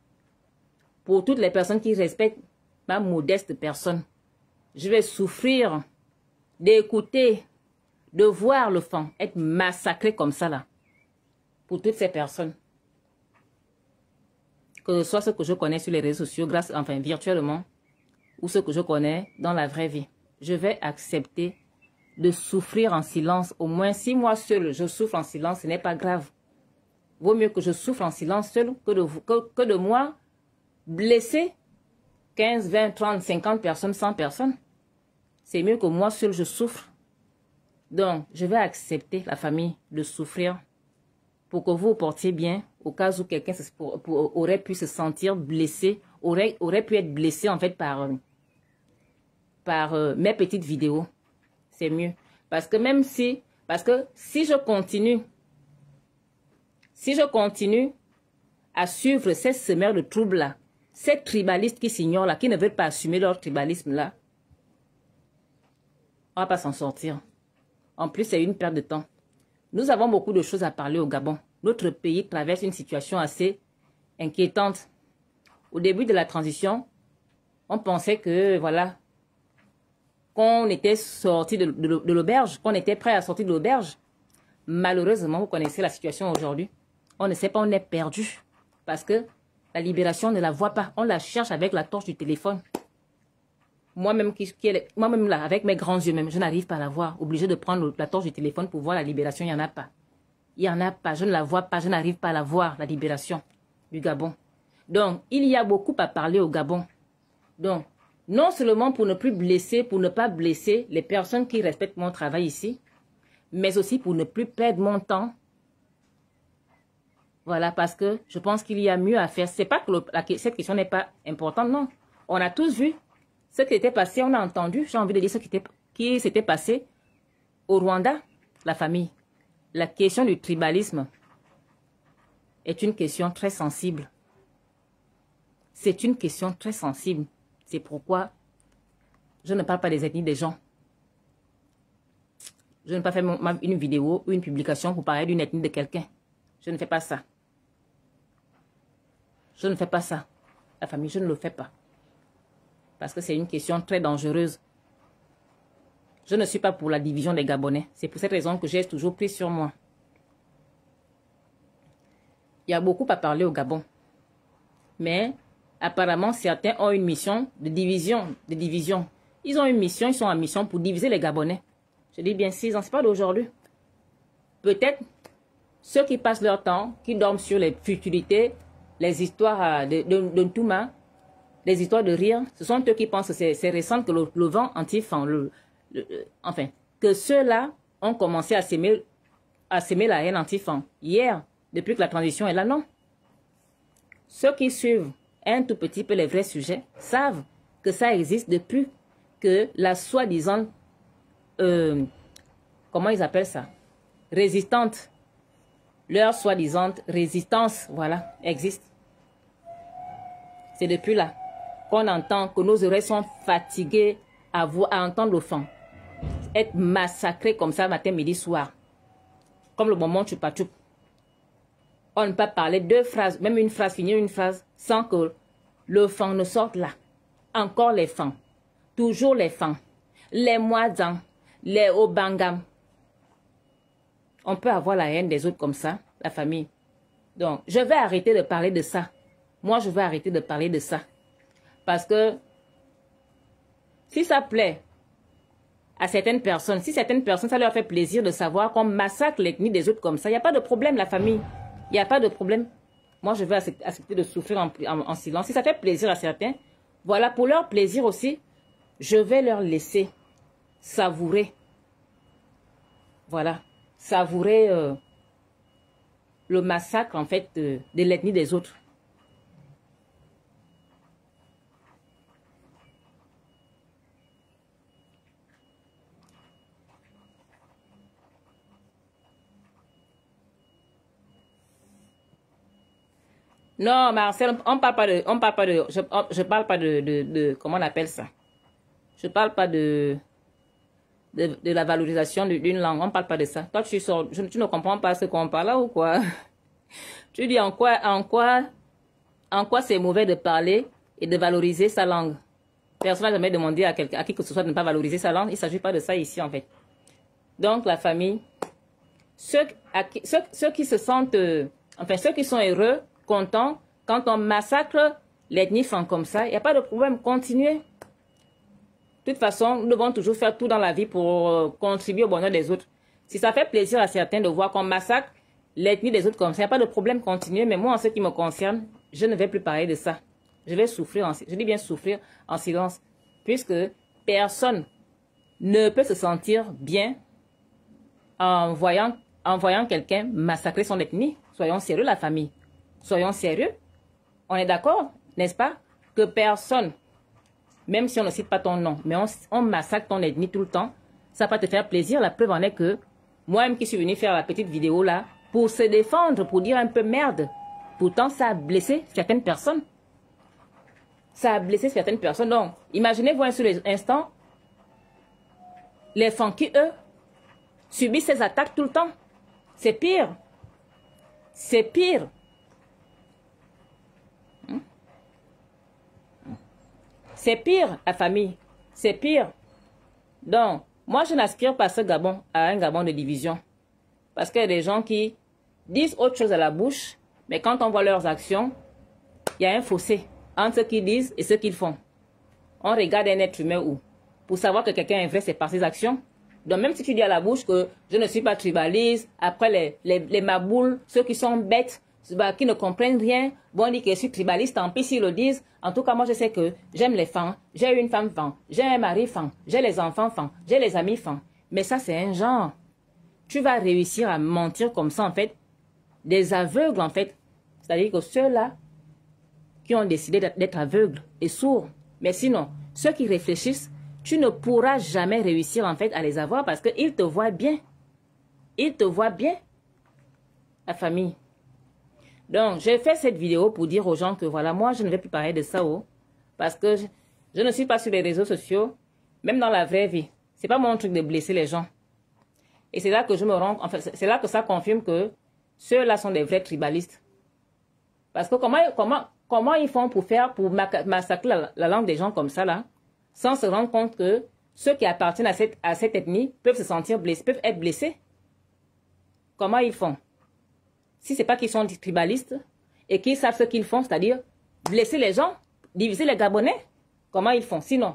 Pour toutes les personnes qui respectent ma modeste personne. Je vais souffrir d'écouter, de voir le fan être massacré comme ça là. Pour toutes ces personnes. Que ce soit ce que je connais sur les réseaux sociaux, grâce, enfin virtuellement, ou ce que je connais dans la vraie vie. Je vais accepter de souffrir en silence. Au moins si moi seul je souffre en silence, ce n'est pas grave. Vaut mieux que je souffre en silence seul que de, que, que de moi blesser quinze, vingt, trente, cinquante personnes, cent personnes. C'est mieux que moi seul je souffre. Donc, je vais accepter la famille de souffrir pour que vous vous portiez bien au cas où quelqu'un aurait pu se sentir blessé, aurait, aurait pu être blessé en fait par, par euh, mes petites vidéos. C'est mieux. Parce que même si, parce que si je continue, si je continue à suivre ces semeurs de troubles là, ces tribalistes qui s'ignorent là, qui ne veulent pas assumer leur tribalisme là, on ne va pas s'en sortir. En plus, c'est une perte de temps. Nous avons beaucoup de choses à parler au Gabon. Notre pays traverse une situation assez inquiétante. Au début de la transition, on pensait que, voilà, qu'on était sorti de, de, de l'auberge, qu'on était prêt à sortir de l'auberge. Malheureusement, vous connaissez la situation aujourd'hui. On ne sait pas, on est perdu. Parce que la libération, on ne la voit pas. On la cherche avec la torche du téléphone. Moi-même, qui, qui moi-même là, avec mes grands yeux même, je n'arrive pas à la voir. Obligé de prendre la torche du téléphone pour voir la libération, il n'y en a pas. Il n'y en a pas, je ne la vois pas, je n'arrive pas à la voir, la libération du Gabon. Donc, il y a beaucoup à parler au Gabon. Donc, non seulement pour ne plus blesser, pour ne pas blesser les personnes qui respectent mon travail ici, mais aussi pour ne plus perdre mon temps. Voilà, parce que je pense qu'il y a mieux à faire. C'est pas que le, la, cette question n'est pas importante, non. On a tous vu ce qui était passé, on a entendu, j'ai envie de dire ce qui était, qui s'était passé au Rwanda, la famille. La question du tribalisme est une question très sensible. C'est une question très sensible. C'est pourquoi je ne parle pas des ethnies des gens. Je ne vais pas faire une vidéo ou une publication pour parler d'une ethnie de quelqu'un. Je ne fais pas ça. Je ne fais pas ça. La famille, je ne le fais pas. Parce que c'est une question très dangereuse. Je ne suis pas pour la division des Gabonais. C'est pour cette raison que j'ai toujours pris sur moi. Il y a beaucoup à parler au Gabon. Mais apparemment, certains ont une mission de division. De division. Ils ont une mission, ils sont en mission pour diviser les Gabonais. Je dis bien six ans, c'est pas d'aujourd'hui. Peut-être ceux qui passent leur temps, qui dorment sur les futilités, les histoires de, de, de Ntouma, les histoires de rire, ce sont eux qui pensent que c'est récent que le, le vent anti-fan, le, le, enfin, que ceux-là ont commencé à s'aimer à s'aimer la haine anti-fan. Hier, depuis que la transition est là, non. Ceux qui suivent un tout petit peu les vrais sujets savent que ça existe depuis que la soi-disant, euh, comment ils appellent ça, résistante, leur soi-disant résistance, voilà, existe. C'est depuis là qu'on entend que nos oreilles sont fatiguées à, voir, à entendre le fond. Être massacré comme ça matin, midi, soir. Comme le moment chupa-chup. On ne peut pas parler deux phrases, même une phrase, finir une phrase, sans que le fond ne sorte là. Encore les fonds. Toujours les fonds. Les moisans. Les obangam. On peut avoir la haine des autres comme ça, la famille. Donc, je vais arrêter de parler de ça. Moi, je vais arrêter de parler de ça. Parce que si ça plaît à certaines personnes, si certaines personnes, ça leur fait plaisir de savoir qu'on massacre l'ethnie des autres comme ça, il n'y a pas de problème, la famille. Il n'y a pas de problème. Moi, je vais accepter, accepter de souffrir en, en, en silence. Si ça fait plaisir à certains, voilà, pour leur plaisir aussi, je vais leur laisser savourer. Voilà, savourer euh, le massacre, en fait, de, de l'ethnie des autres. Non, Marcel, on parle pas de, on parle pas de, je, je parle pas de, de, de, comment on appelle ça? Je parle pas de, de, de la valorisation d'une langue. On parle pas de ça. Toi, tu sors, tu ne comprends pas ce qu'on parle là ou quoi? Tu dis en quoi, en quoi, en quoi c'est mauvais de parler et de valoriser sa langue? Personne n'a jamais demandé à quelqu'un, à qui que ce soit de ne pas valoriser sa langue. Il ne s'agit pas de ça ici en fait. Donc la famille, ceux, à qui, ceux, ceux qui se sentent, euh, enfin ceux qui sont heureux, contents, quand on massacre l'ethnie fan comme ça, il n'y a pas de problème, continuez. De toute façon, nous devons toujours faire tout dans la vie pour euh, contribuer au bonheur des autres. Si ça fait plaisir à certains de voir qu'on massacre l'ethnie des autres comme ça, il n'y a pas de problème, continuez. Mais moi, en ce qui me concerne, je ne vais plus parler de ça. Je vais souffrir, en, je dis bien souffrir en silence, puisque personne ne peut se sentir bien en voyant, en voyant quelqu'un massacrer son ethnie. Soyons sérieux, la famille. Soyons sérieux. On est d'accord, n'est-ce pas? Que personne, même si on ne cite pas ton nom, mais on, on massacre ton ethnie tout le temps, ça va te faire plaisir. La preuve en est que moi-même qui suis venu faire la petite vidéo là, pour se défendre, pour dire un peu merde, pourtant ça a blessé certaines personnes. Ça a blessé certaines personnes. Donc, imaginez-vous un seul instant, les femmes qui, eux, subissent ces attaques tout le temps. C'est pire. C'est pire. C'est pire, la famille. C'est pire. Donc, moi, je n'aspire pas à ce Gabon, à un Gabon de division. Parce qu'il y a des gens qui disent autre chose à la bouche, mais quand on voit leurs actions, il y a un fossé entre ce qu'ils disent et ce qu'ils font. On regarde un être humain où? Pour savoir que quelqu'un est vrai, c'est par ses actions. Donc, même si tu dis à la bouche que je ne suis pas tribaliste, après les, les, les maboules, ceux qui sont bêtes, bah, qui ne comprennent rien, bon, on dit que je suis tribaliste, tant pis s'ils le disent. En tout cas, moi, je sais que j'aime les femmes, j'ai une femme femme, j'ai un mari femme, j'ai les enfants femmes, j'ai les amis femmes. Mais ça, c'est un genre. Tu vas réussir à mentir comme ça, en fait, des aveugles, en fait. C'est-à-dire que ceux-là qui ont décidé d'être aveugles et sourds. Mais sinon, ceux qui réfléchissent, tu ne pourras jamais réussir, en fait, à les avoir parce qu'ils te voient bien. Ils te voient bien, la famille. Donc, j'ai fait cette vidéo pour dire aux gens que, voilà, moi, je ne vais plus parler de ça, oh, parce que je, je ne suis pas sur les réseaux sociaux, même dans la vraie vie. C'est pas mon truc de blesser les gens. Et c'est là que je me rends, enfin, c'est là que ça confirme que ceux-là sont des vrais tribalistes. Parce que comment, comment, comment ils font pour faire, pour massacrer la, la langue des gens comme ça, là, sans se rendre compte que ceux qui appartiennent à cette, à cette ethnie peuvent se sentir blessés, peuvent être blessés. Comment ils font? Si ce n'est pas qu'ils sont tribalistes et qu'ils savent ce qu'ils font, c'est-à-dire blesser les gens, diviser les Gabonais, comment ils font? Sinon,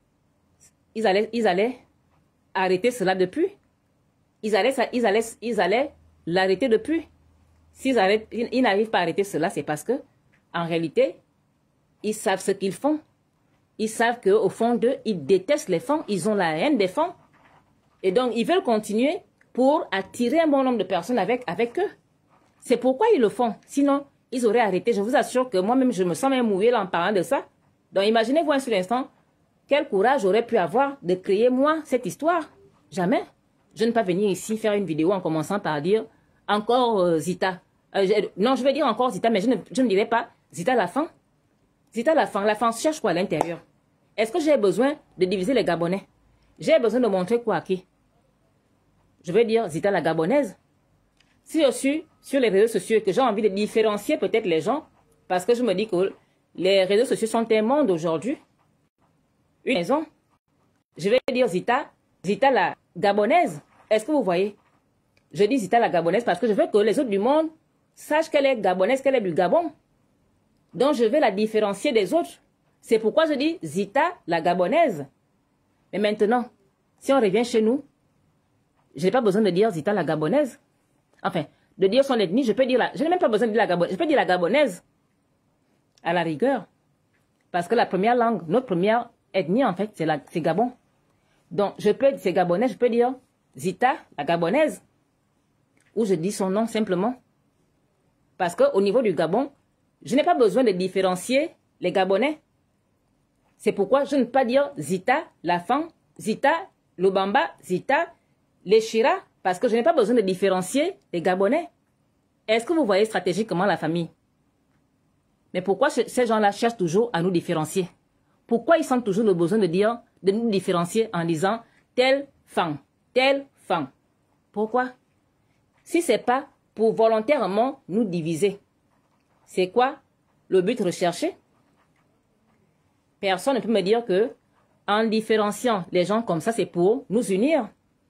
ils allaient, ils allaient arrêter cela depuis. Ils allaient, ils allaient, ils allaient l'arrêter depuis. S'ils arrêtent, ils, ils n'arrivent pas à arrêter cela, c'est parce que, en réalité, ils savent ce qu'ils font. Ils savent qu'au fond d'eux, ils détestent les femmes, ils ont la haine des femmes. Et donc, ils veulent continuer pour attirer un bon nombre de personnes avec, avec eux. C'est pourquoi ils le font. Sinon, ils auraient arrêté. Je vous assure que moi-même, je me sens même mouillée en parlant de ça. Donc, imaginez-vous un seul instant, quel courage j'aurais pu avoir de créer, moi, cette histoire. Jamais. Je ne peux pas venir ici faire une vidéo en commençant par dire, encore euh, Zita. Euh, je, non, je vais dire encore Zita, mais je ne, je ne dirai pas Zita la fin. Zita la fin. La fin cherche quoi à l'intérieur? Est-ce que j'ai besoin de diviser les Gabonais? J'ai besoin de montrer quoi à qui? Je vais dire Zita la Gabonaise. Si je suis sur les réseaux sociaux et que j'ai envie de différencier peut-être les gens, parce que je me dis que les réseaux sociaux sont un monde aujourd'hui, une maison, je vais dire Zita, Zita la Gabonaise. Est-ce que vous voyez? Je dis Zita la Gabonaise parce que je veux que les autres du monde sachent qu'elle est Gabonaise, qu'elle est du Gabon. Donc je vais la différencier des autres. C'est pourquoi je dis Zita la Gabonaise. Mais maintenant, si on revient chez nous, je n'ai pas besoin de dire Zita la Gabonaise. Enfin, de dire son ethnie, je peux dire la... Je n'ai même pas besoin de dire la Gabonaise. Je peux dire la Gabonaise. À la rigueur. Parce que la première langue, notre première ethnie, en fait, c'est Gabon. Donc, je peux, c'est Gabonais, je peux dire Zita, la Gabonaise. Ou je dis son nom simplement. Parce qu'au niveau du Gabon, je n'ai pas besoin de différencier les Gabonais. C'est pourquoi je ne peux pas dire Zita, la femme, Zita, Lubamba, Zita, les Chira, parce que je n'ai pas besoin de différencier les Gabonais. Est-ce que vous voyez stratégiquement la famille? Mais pourquoi ces gens-là cherchent toujours à nous différencier? Pourquoi ils sentent toujours le besoin de dire, de nous différencier en disant telle femme, telle femme? Pourquoi? Si ce n'est pas pour volontairement nous diviser, c'est quoi le but recherché? Personne ne peut me dire que en différenciant les gens comme ça, c'est pour nous unir.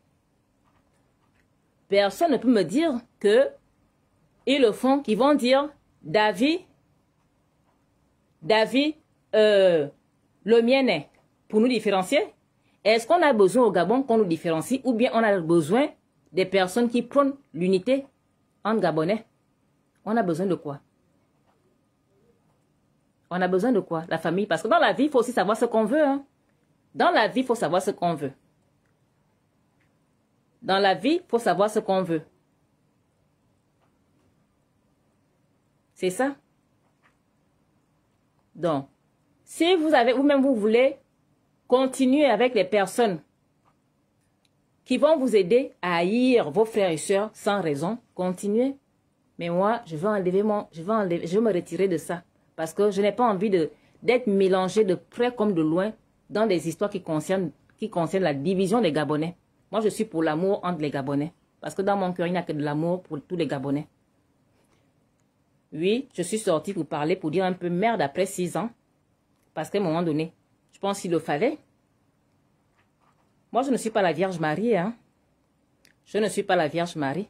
Personne ne peut me dire que ils le font, qu'ils vont dire David, David, euh, le mien est pour nous différencier. Est-ce qu'on a besoin au Gabon qu'on nous différencie ou bien on a besoin des personnes qui prônent l'unité entre Gabonais? On a besoin de quoi? On a besoin de quoi? La famille. Parce que dans la vie, il faut aussi savoir ce qu'on veut. Hein? Dans la vie, il faut savoir ce qu'on veut. Dans la vie, il faut savoir ce qu'on veut. C'est ça. Donc, si vous avez, vous-même, vous voulez continuer avec les personnes qui vont vous aider à haïr vos frères et sœurs sans raison, continuez. Mais moi, je vais enlever mon, je vais enlever, je vais me retirer de ça. Parce que je n'ai pas envie de, d'être mélangé de près comme de loin dans des histoires qui concernent, qui concernent la division des Gabonais. Moi, je suis pour l'amour entre les Gabonais. Parce que dans mon cœur, il n'y a que de l'amour pour tous les Gabonais. Oui, je suis sortie pour parler, pour dire un peu merde après six ans. Parce qu'à un moment donné, je pense qu'il le fallait. Moi, je ne suis pas la Vierge Marie. Hein. Je ne suis pas la Vierge Marie.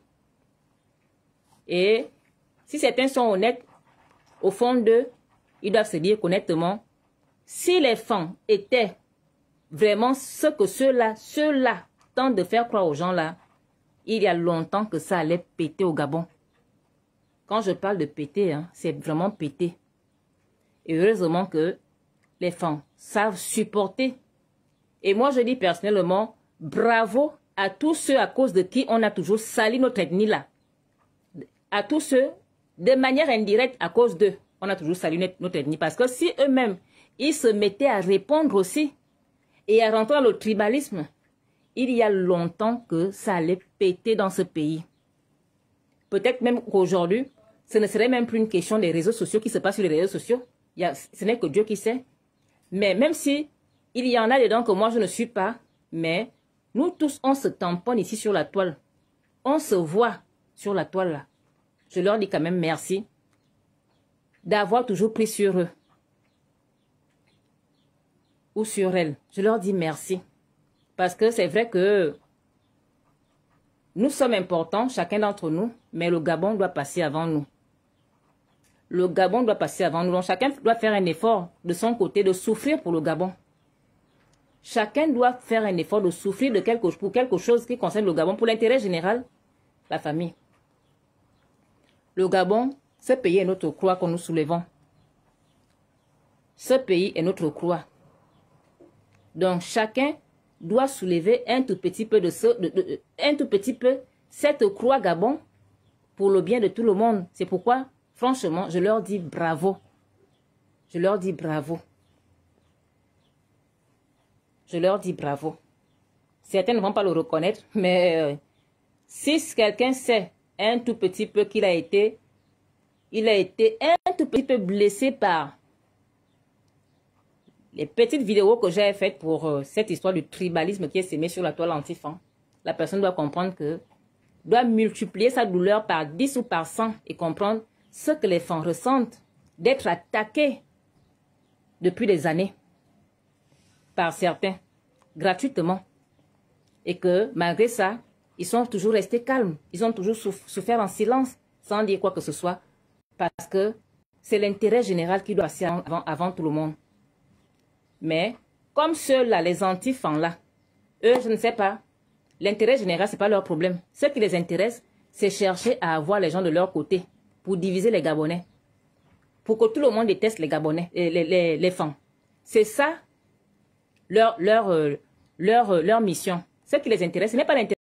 Et si certains sont honnêtes, au fond d'eux, ils doivent se dire qu'honnêtement, si les femmes étaient vraiment ce que ceux-là, ceux-là tentent de faire croire aux gens-là, il y a longtemps que ça allait péter au Gabon. Quand je parle de péter, hein, c'est vraiment péter. Et heureusement que les femmes savent supporter. Et moi, je dis personnellement, bravo à tous ceux à cause de qui on a toujours sali notre ethnie là. À tous ceux, de manière indirecte, à cause d'eux, on a toujours sali notre ethnie. Parce que si eux-mêmes, ils se mettaient à répondre aussi et à rentrer dans le tribalisme, il y a longtemps que ça allait péter dans ce pays. Peut-être même qu'aujourd'hui, ce ne serait même plus une question des réseaux sociaux qui se passent sur les réseaux sociaux. Il y a, ce n'est que Dieu qui sait. Mais même si il y en a dedans que moi je ne suis pas, mais nous tous, on se tamponne ici sur la toile. On se voit sur la toile là. Je leur dis quand même merci d'avoir toujours pris sur eux ou sur elles. Je leur dis merci. Parce que c'est vrai que nous sommes importants, chacun d'entre nous, mais le Gabon doit passer avant nous. Le Gabon doit passer avant nous. Donc chacun doit faire un effort de son côté, de souffrir pour le Gabon. Chacun doit faire un effort de souffrir de quelque, pour quelque chose qui concerne le Gabon, pour l'intérêt général, la famille. Le Gabon, ce pays est notre croix que nous soulevons. Ce pays est notre croix. Donc chacun doit soulever un tout petit peu de ce, de, de, un tout petit peu cette croix Gabon pour le bien de tout le monde. C'est pourquoi, franchement, je leur dis bravo. Je leur dis bravo. Je leur dis bravo. Certains ne vont pas le reconnaître, mais euh, si quelqu'un sait un tout petit peu qu'il a été, il a été un tout petit peu blessé par les petites vidéos que j'ai faites pour euh, cette histoire du tribalisme qui est sémé sur la toile anti-fan, la personne doit comprendre que, doit multiplier sa douleur par dix ou par cent et comprendre ce que les femmes ressentent d'être attaqués depuis des années par certains, gratuitement. Et que malgré ça, ils sont toujours restés calmes, ils ont toujours souffert en silence, sans dire quoi que ce soit, parce que c'est l'intérêt général qui doit passer avant, avant tout le monde. Mais, comme ceux-là, les anti-fans-là, eux, je ne sais pas, l'intérêt général, ce n'est pas leur problème. Ce qui les intéresse, c'est chercher à avoir les gens de leur côté pour diviser les Gabonais. Pour que tout le monde déteste les Gabonais, les, les, les, les fans. C'est ça, leur, leur, leur, leur mission. Ce qui les intéresse, ce n'est pas l'intérêt.